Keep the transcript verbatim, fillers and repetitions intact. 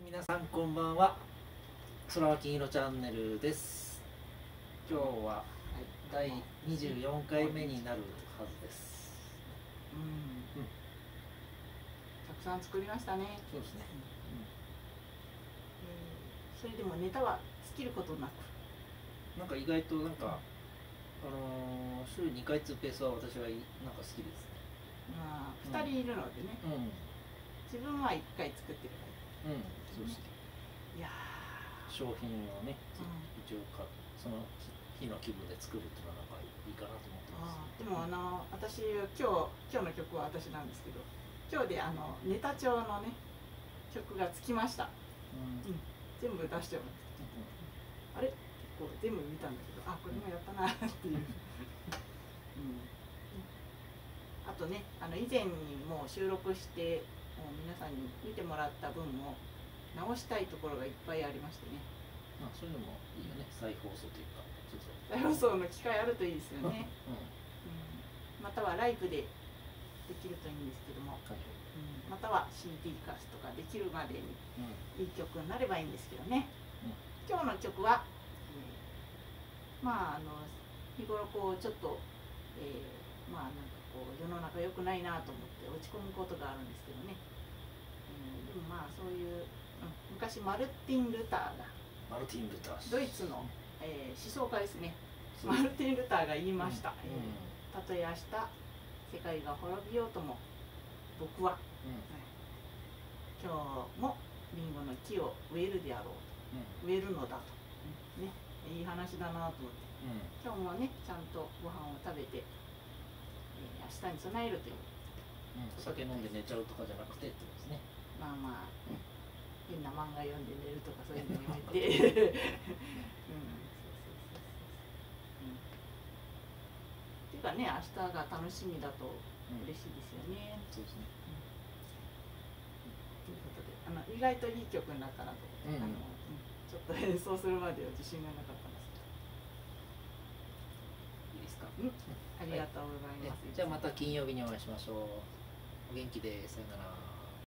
皆さんこんばんは。空は金色チャンネルです。今日はだいにじゅうよんかいめになるはずです。 うん、 うん、 たくさん作りましたね。 そうですね。 えーそれでもネタは尽きることなく。 なんか意外となんか、あのー週にかいつうペースは私はいなんか好きですね。 まあ、 うんふたりいるのでね、 うん自分はいっかい作ってるかうんそうですね。 ら。いや商品をね、 ー、うん一応かその日の気分で作るっていうのはなんかいいかなと思ってます。 あーでもあの私今日今日の曲は私なんですけど、今日であのネタ帳のね曲がつきました。 うんうん、全部出してもらって、あれ結構全部見たんだけど、あこれもやったなっていう。うんあとね、あの以前にもう収録してもう皆さんに見てもらった分も直したいところがいっぱいありましてね。 まあそういうのもいいよね。再放送というか、ちょっと。 再放送の機会あるといいですよね。 うん。 うん、またはライブでできるといいんですけども、 はいはい。 うん、または シーディー 化とかできるまでにうん。 いい曲になればいいんですけどね。 うん今日の曲は、えーまああの日頃こうちょっと、えーまあなんかこう世の中良くないなと思って落ち込むことがあるんですけどね、えーでもまあそういう、うん、昔マルティン・ルターがマルティン・ルター氏。 ドイツの、えー思想家ですね。 そうマルティン・ルターが言いました、 うんえーたとえ明日世界が滅びようとも僕は、 うん今日もリンゴの木を植えるであろうと、植えるのだと、ね、いい話だなと思って、 うんうん今日もねちゃんとご飯を食べて、えー明日に備えるという、 うん、酒飲んで寝ちゃうとかじゃなくてってことですね。 まあまあ、変な漫画読んで寝るとかそういうのやめてうんそうそうそうそう、うん、っていうかね明日が楽しみだと嬉しいですよね、 うん、そうですね。 ということであの意外といい曲になったなと、 うんうん、 あのうんちょっと演奏するまでは自信がなかったんですいいですか。 けど、うん、ありがとうございます、 はい、じゃあまた金曜日にお会いしましょう。お元気で、さよなら。